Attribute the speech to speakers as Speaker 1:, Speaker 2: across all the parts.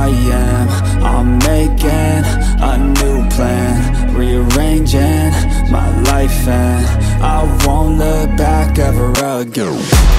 Speaker 1: am. I'm making a new plan, rearranging my life, and I won't look back ever again.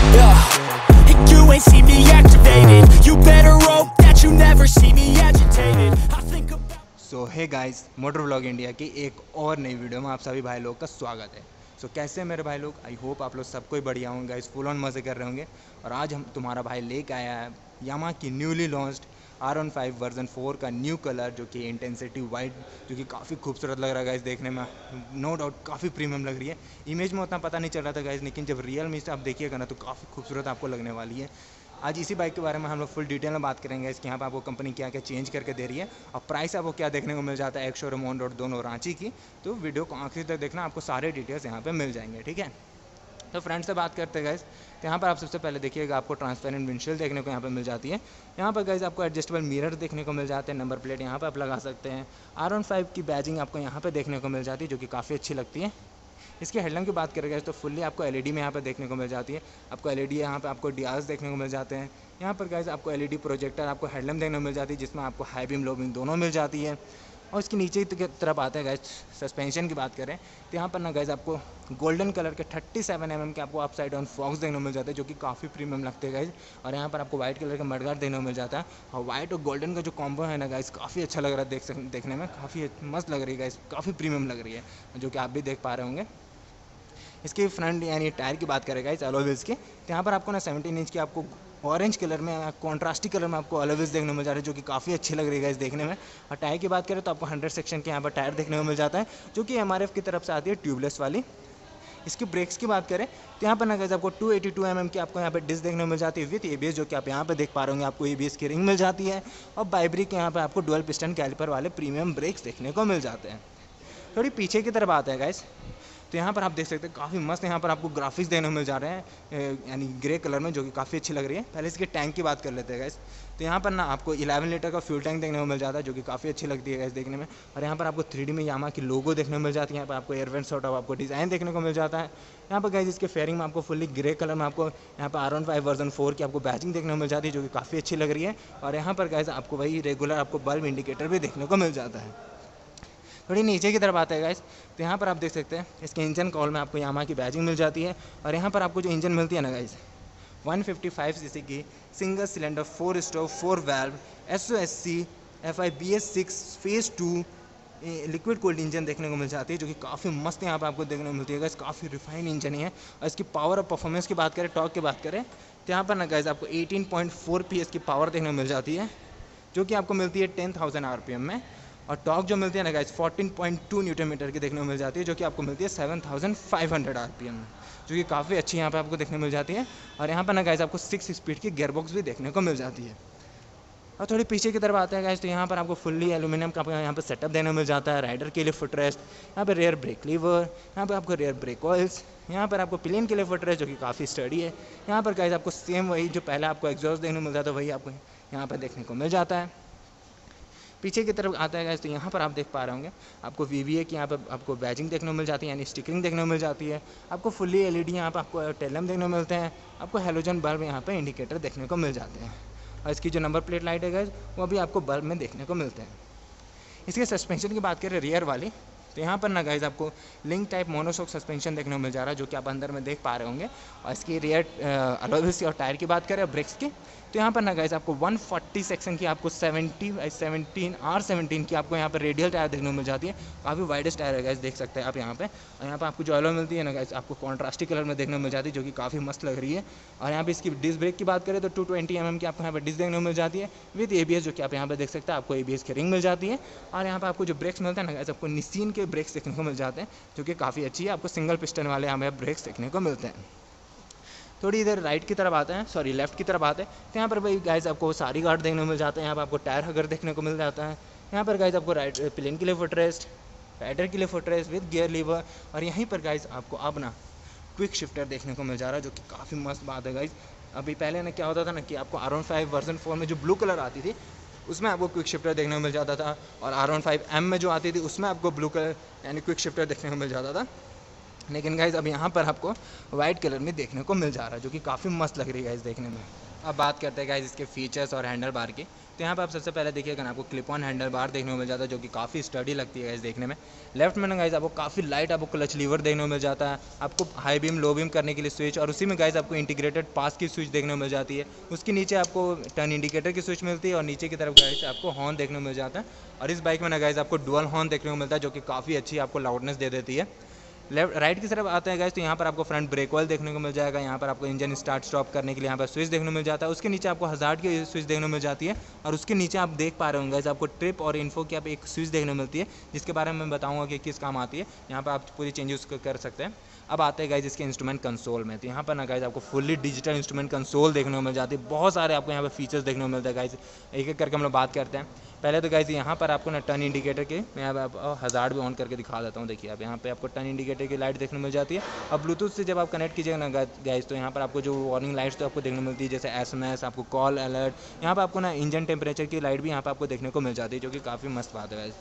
Speaker 2: Yeah, and you ain't see me activated. You better hope that you never see me agitated. I think about
Speaker 3: so hey guys, motor vlog India की एक और नई video में आप सभी भाई लोग का स्वागत है। सो कैसे हैं मेरे भाई लोग? आई होप आप लोग सब कोई बढ़िया होंगे गाइस, फुल ऑन मज़े कर रहे होंगे। और आज हम तुम्हारा भाई लेके आया है यामाहा की न्यूली लॉन्च्ड R15 वर्जन 4 का न्यू कलर, जो कि इंटेंसिटी वाइट, जो कि काफ़ी खूबसूरत लग रहा है गाइस देखने में। नो डाउट काफ़ी प्रीमियम लग रही है। इमेज में उतना पता नहीं चल रहा था गाइस, लेकिन जब रियल में से आप देखिएगा ना तो काफ़ी खूबसूरत आपको लगने वाली है। आज इसी बाइक के बारे में हम लोग फुल डिटेल में बात करेंगे। इसके यहाँ पर आपको कंपनी क्या क्या चेंज करके दे रही है और प्राइस आपको क्या देखने को मिल जाता है, एक शोरूम ऑन रोड दोनों रांची की। तो वीडियो को आखिर तक देखना, आपको सारे डिटेल्स यहाँ पे मिल जाएंगे, ठीक है। तो फ्रेंड से बात करते हैं गाइस, तो यहाँ पर आप सबसे पहले देखिएगा आपको ट्रांसपेरेंट विंडशील्ड देखने को यहाँ पर मिल जाती है। यहाँ पर गाइस आपको एडजस्टेबल मिरर देखने को मिल जाते हैं, नंबर प्लेट यहाँ पर आप लगा सकते हैं। R15 की बैजिंग आपको यहाँ पर देखने को मिल जाती है, जो कि काफ़ी अच्छी लगती है। इसके हेडलैम्प की बात करेंगे तो फुल्ली आपको एलईडी में यहाँ पर देखने को मिल जाती है। आपको एलईडी यहाँ पे आपको डियाज देखने को मिल जाते हैं। यहाँ पर गाइस आपको एलईडी प्रोजेक्टर आपको हेडलैम्प देखने को मिल जाती है, जिसमें आपको हाई बीम लो बीम दोनों मिल जाती है। और इसके नीचे की तरफ आते हैं गाइस, सस्पेंशन की बात करें तो यहाँ पर ना गाइस आपको गोल्डन कलर के 37 mm के आपको अपसाइड डाउन फॉक्स देखने को मिल जाते हैं, जो कि काफ़ी प्रीमियम लगते हैं गाइस। और यहाँ पर आपको व्हाइट कलर का मडगार्ड देखने को मिल जाता है। और व्हाइट और गोल्डन का जो कॉम्बो है ना गाइस, काफ़ी अच्छा लग रहा है देखने में, काफ़ी मस्त लग रही है गाइस, काफ़ी प्रीमियम लग रही है, जो कि आप भी देख पा रहे होंगे। इसके फ्रंट यानी टायर की बात करेगा इस अलॉय व्हील्स की, तो यहाँ पर आपको ना 17 इंच की आपको ऑरेंज कलर में, कॉन्ट्रास्टी कलर में आपको अलॉय व्हील्स देखने को मिल जा रहे हैं, जो कि काफ़ी अच्छी लग रही है इस देखने में। और टायर की बात करें तो आपको 100 सेक्शन के यहाँ पर टायर देखने को मिल जाता है, जो कि MRF की तरफ से आती है ट्यूबलेस वाली। इसकी ब्रेक्स की बात करें तो यहाँ पर ना गाइस आपको 282 mm की आपको यहाँ पर डिस्क देखने को मिल जाती है विद ABS, जो कि आप यहाँ पर देख पा रहे होंगे। आपको ABS की रिंग मिल जाती है और बाइब्रिक यहाँ पर आपको डुअल पिस्टन कैलिपर वाले प्रीमियम ब्रेक्स देखने को मिल जाते हैं। थोड़ी पीछे की तरफ आता है गाइस, तो यहाँ पर आप देख सकते हैं काफ़ी मस्त यहाँ पर आपको ग्राफिक्स देने को मिल जा रहे हैं, यानी ग्रे कलर में, जो कि काफ़ी अच्छी लग रही है। पहले इसके टैंक की बात कर लेते हैं गाइस, तो यहाँ पर ना आपको 11 लीटर का फ्यूल टैंक देखने को मिल जाता है, जो कि काफ़ी अच्छी लगती है गाइस देखने में। और यहाँ पर आपको 3D में यामाहा की लोगो देखने को मिल जाती है। यहाँ पर आपको एयरवेंट सॉर्ट ऑफ आपको डिज़ाइन देखने को मिल जाता है। यहाँ पर गाइस इसके फेयरिंग में आपको फुल्ली ग्रे कलर में आपको यहाँ पर R15 वर्जन 4 की आपको बैजिंग देखने को मिल जाती है, जो कि काफ़ी अच्छी लग रही है। और यहाँ पर गाइस आपको वही रेगुलर आपको बल्ब इंडिकेटर भी देखने को मिल जाता है। थोड़ी नीचे की तरफ आता है गाइस, तो यहाँ पर आप देख सकते हैं इसके इंजन कॉल में आपको यामाहा की बैजिंग मिल जाती है। और यहाँ पर आपको जो इंजन मिलती है ना गाइस, 155 सीसी की single cylinder 4 stroke 4 valve SOSC FIBS6 phase 2 liquid cooled engine देखने को मिल जाती है, जो कि काफ़ी मस्त यहाँ पर आपको देखने को मिलती है गाइस, काफ़ी रिफाइंड इंजन है। और इसकी पावर और परफॉर्मेंस की बात करें, टॉर्क की बात करें तो यहाँ पर ना गाइस आपको 18.4 PS की पावर देखने को मिल जाती है, जो कि आपको मिलती है 10,000 RPM में। और टॉर्क जो मिलती है ना गाइस 14.2 न्यूटन मीटर की देखने को मिल जाती है, जो कि आपको मिलती है 7,500 RPM में, जो कि काफ़ी अच्छी यहाँ पे आपको देखने को मिल जाती है। और यहाँ पर ना गाइस आपको 6 स्पीड की गियरबॉक्स भी देखने को मिल जाती है। और थोड़ी पीछे की तरफ आता है गाइस, तो यहाँ पर आपको फुल्ली एल्यूमिनियम का यहाँ पर सेटअप देने को मिल जाता है। राइडर के लिए फुटरेस्ट, यहाँ पर रेयर ब्रेक लीवर, यहाँ पर आपको रेयर ब्रेक ऑयल्स, यहाँ पर आपको पिलियन के लिए फुटरेस्ट, जो कि काफ़ी स्टडी है। यहाँ पर गाइस आपको सेम वही जो पहले आपको एग्जॉस्ट देखने को मिल जाता है, वही आपको यहाँ पर देखने को मिल जाता है। पीछे की तरफ आता है गाइस, तो यहाँ पर आप देख पा रहे होंगे आपको VVA की यहाँ पर आपको बैजिंग देखने को मिल जाती है, यानी स्टिकरिंग देखने को मिल जाती है। आपको फुल्ली LED यहाँ पर आपको टेल लैंप देखने को मिलते हैं। आपको हेलोजन बल्ब यहाँ पर इंडिकेटर देखने को मिल जाते हैं। और इसकी जो नंबर प्लेट लाइट है गाइस, वो भी आपको बल्ब में देखने को मिलते हैं। इसके सस्पेंशन की बात करें रियर वाली, तो यहाँ पर ना गाइस आपको लिंक टाइप मोनोशॉक सस्पेंशन देखने को मिल जा रहा है, जो कि आप अंदर में देख पा रहे होंगे। और इसकी रियर अलॉय व्हील्स और टायर की बात करें ब्रेक्स की, तो यहाँ पर ना गाइस आपको 140 सेक्शन की आपको 17 R17 की आपको यहाँ पर रेडियल टायर देखने को मिल जाती है। काफ़ी वाइडेस्ट टायर है गाइस, देख सकते हैं आप यहाँ पे। और यहाँ पर आपको जो अलॉय मिलती है ना गाइस, आपको कॉन्ट्रास्टी कलर में देखने को मिल जाती है, जो कि काफ़ी मस्त लग रही है। और यहाँ पे इसकी डिस्क ब्रेक की बात करें तो 220 mm की आपको यहाँ पर डिस्क देखने को मिल जाती है विद ABS, जो कि आप यहाँ पर देख सकते हैं। आपको ABS की रिंग मिल जाती है। और यहाँ पर आपको जो ब्रेक्स मिलते हैं ना गाइस, आपको निसिन के ब्रेक्स देखने को मिल जाते हैं, जो कि काफ़ी अच्छी है। आपको सिंगल पिस्टन वाले यहाँ पर ब्रेक्स देखने को मिलते हैं। थोड़ी इधर राइट की तरफ आते हैं, सॉरी लेफ्ट की तरफ आते हैं, तो यहाँ पर भाई गाइस आपको सारी गार्ड देखने को मिल जाते हैं। यहाँ पर आपको टायर हगर देखने को मिल जाता है। यहाँ पर गाइस आपको राइट पिलियन के लिए फुटरेस्ट, राइडर के लिए फुटरेस्ट विद गियर लीवर। और यहीं पर गाइस आपको अब ना क्विक शिफ्टर देखने को मिल जा रहा है, जो कि काफ़ी मस्त बात है गाइस। अभी पहले ना क्या होता था ना कि आपको R15 वर्जन 4 में जो ब्लू कलर आती थी, उसमें आपको क्विक शिफ्टर देखने को मिल जाता था। और R15M में जो आती थी, उसमें आपको ब्लू कलर यानी क्विक शिफ्टर देखने को मिल जाता था। लेकिन गाइस अब यहाँ पर आपको वाइट कलर में देखने को मिल जा रहा है, जो कि काफ़ी मस्त लग रही है गाइस देखने में। अब बात करते हैं गाइस इसके फीचर्स और हैंडल बार की, तो तो यहाँ पर आप सबसे पहले देखिएगा ना आपको क्लिप ऑन हैंडल बार देखने को मिल जाता है, जो कि काफ़ी स्टडी लगती है गाइस देखने में। लेफ्ट में ना गाइस आपको काफ़ी लाइट आपको क्लच लीवर देखने को मिल जाता है, आपको हाई बीम लो बीम करने के लिए स्विच, और उसी में गाइस आपको इंटीग्रेटेड पास की स्विच देखने को मिल जाती है। उसके नीचे आपको टर्न इंडिकेटर की स्विच मिलती है, और नीचे की तरफ गाइस आपको हॉर्न देखने को मिल जाता है। और इस बाइक में ना गाइस आपको डुअल हॉर्न देखने को मिलता है, जो कि काफ़ी अच्छी आपको लाउडनेस दे देती है। लेफ्ट राइट की तरफ आते हैं गाइस, तो यहाँ पर आपको फ्रंट ब्रेक ऑयल देखने को मिल जाएगा। यहाँ पर आपको इंजन स्टार्ट स्टॉप करने के लिए यहाँ पर स्विच देखने को मिल जाता है। उसके नीचे आपको हज़ार्ड की स्विच देखने को मिल जाती है, और उसके नीचे आप देख पा रहे होंगे गाइस आपको ट्रिप और इन्फो की आप एक स्विच देखने को मिलती है, जिसके बारे में मैं बताऊँगा कि किस काम आती है। यहाँ पर आप पूरी चेंजेस कर सकते हैं। अब आते हैं गाइस इसके इंस्ट्रूमेंट कंसोल में, तो यहाँ पर ना गाइस आपको फुल्ली डिजिटल इंस्ट्रूमेंट कंसोल देखने को मिल जाती है। बहुत सारे आपको यहाँ पर फीचर्स देखने को मिलते हैं गाइस, एक एक करके हम लोग बात करते हैं। पहले तो गाइस यहाँ पर आपको ना टर्न इंडिकेटर के मैं अब हज़ार्ड भी ऑन करके दिखा देता हूँ। देखिए आप यहाँ पे आपको टर्न इंडिकेटर की लाइट देखने को मिल जाती है। अब ब्लूटूथ से जब आप कनेक्ट कीजिएगा ना गाइस, तो यहाँ पर आपको जो वार्निंग लाइट्स तो आपको देखने को मिलती है, जैसे SMS, आपको कॉल अलर्ट। यहाँ पर आपको ना इंजन टेम्परेचर की लाइट भी यहाँ पर आपको देखने को मिल जाती है, जो कि काफ़ी मस्त बात है गाइस।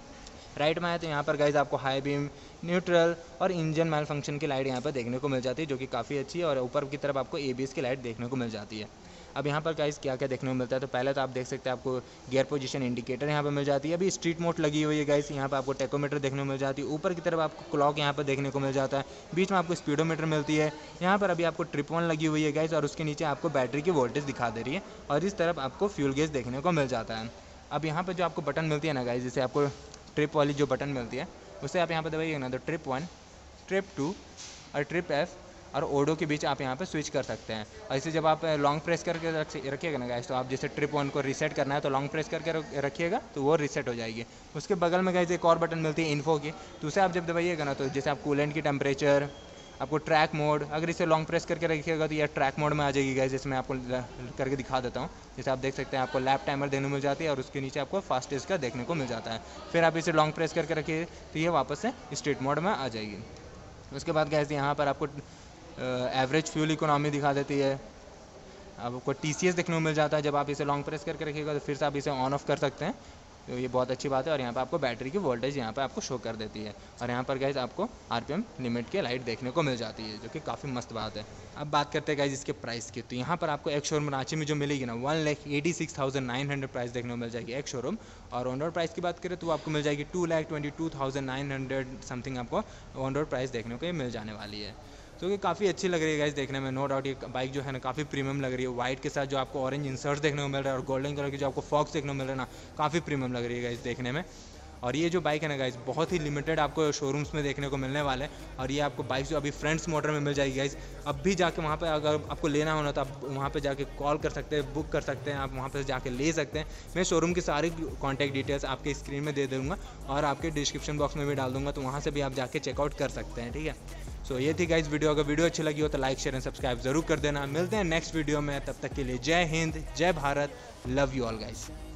Speaker 3: राइट में आए तो यहाँ पर गाइस आपको हाई बीम, न्यूट्रल और इंजन मैल फंक्शन की लाइट यहाँ पर देखने को मिल जाती है, जो कि काफ़ी अच्छी है। और ऊपर की तरफ आपको ABS की लाइट देखने को मिल जाती है। अब यहाँ पर गाइस क्या क्या देखने को मिलता है, तो पहले तो आप देख सकते हैं आपको गियर पोजीशन इंडिकेटर यहाँ पर मिल जाती है। अभी स्ट्रीट मोड लगी हुई है गाइस, यहाँ पर आपको टेकोमीटर देखने को मिल जाती है। ऊपर की तरफ आपको क्लॉक यहाँ पर देखने को मिल जाता है, बीच में आपको स्पीडोमीटर मिलती है। यहाँ पर अभी आपको ट्रिप ऑन लगी हुई है गाइस, और उसके नीचे आपको बैटरी की वोल्टेज दिखा दे रही है, और इस तरफ आपको फ्यूल गेज देखने को मिल जाता है। अब यहाँ पर जो आपको बटन मिलती है ना गाइस, जैसे आपको ट्रिप वाली जो बटन मिलती है, उसे आप यहाँ पर दबाइएगा ना, तो ट्रिप 1, ट्रिप 2 और ट्रिप F और ओडो के बीच आप यहाँ पे स्विच कर सकते हैं। और इसे जब आप लॉन्ग प्रेस करके रखिएगा ना गाइस, तो आप जैसे ट्रिप 1 को रीसेट करना है तो लॉन्ग प्रेस करके रखिएगा तो वो रीसेट हो जाएगी। उसके बगल में गाइस एक और बटन मिलती है इन्फो की, तो उसे आप जब दबाइएगा ना, तो जैसे आप कूलेंट की टेम्परेचर, आपको ट्रैक मोड, अगर इसे लॉन्ग प्रेस करके रखिएगा तो यह ट्रैक मोड में आ जाएगी गाइस, जिसमें आपको करके दिखा देता हूँ। जैसे आप देख सकते हैं आपको लैप टाइमर देखने को मिल जाती है, और उसके नीचे आपको फास्टेस्ट का देखने को मिल जाता है। फिर आप इसे लॉन्ग प्रेस करके रखिए तो ये वापस से स्ट्रीट मोड में आ जाएगी। उसके बाद गाइस यहाँ पर आपको एवरेज फ्यूल इकोनॉमी दिखा देती है, आपको TCS देखने को मिल जाता है। जब आप इसे लॉन्ग प्रेस करके रखिएगा तो फिर से आप इसे ऑन ऑफ कर सकते हैं, तो ये बहुत अच्छी बात है। और यहाँ पे आपको बैटरी की वोल्टेज यहाँ पे आपको शो कर देती है, और यहाँ पर गाइस आपको RPM लिमिट की लाइट देखने को मिल जाती है, जो कि काफ़ी मस्त बात है। अब बात करते हैं गाइस इसके प्राइस की, तो यहाँ पर आपको एक शोरूम रांची में जो मिलेगी ना 1,86,900 प्राइस देखने को मिल जाएगी एक शोरूम। और ऑन रोड प्राइस की बात करें तो आपको मिल जाएगी 2,22,900 समथिंग आपको ऑन रोड प्राइस देखने को मिल जाने वाली है, तो ये काफ़ी अच्छी लग रही है गाइस देखने में। नो डाउट ये बाइक जो है ना काफ़ी प्रीमियम लग रही है। वाइट के साथ जो आपको ऑरेंज इंसर्ट्स देखने को मिल रहा है, और गोल्डन कलर की जो आपको फॉक्स देखने को मिल रहा है ना, काफ़ी प्रीमियम लग रही है गाइस देखने में। और ये जो बाइक है ना गाइस बहुत ही लिमिटेड आपको शोरूम्स में देखने को मिलने वाले हैं, और ये आपको बाइक जो अभी फ्रेंड्स मोटर में मिल जाएगी गाइस। अब भी जाके वहाँ पे अगर आपको लेना होना तो आप वहाँ पे जाके कॉल कर सकते हैं, बुक कर सकते हैं, आप वहाँ पे जाके ले सकते हैं। मैं शोरूम की सारी कॉन्टैक्ट डिटेल्स आपके स्क्रीन में दे दूँगा, और आपके डिस्क्रिप्शन बॉक्स में भी डाल दूँगा, तो वहाँ से भी आप जाके चेकआउट कर सकते हैं, ठीक है। सो ये थी गाइस वीडियो। अगर वीडियो अच्छी लगी हो तो लाइक शेयर एंड सब्सक्राइब जरूर कर देना। मिलते हैं नेक्स्ट वीडियो में, तब तक के लिए जय हिंद, जय Bharat, love you all guys.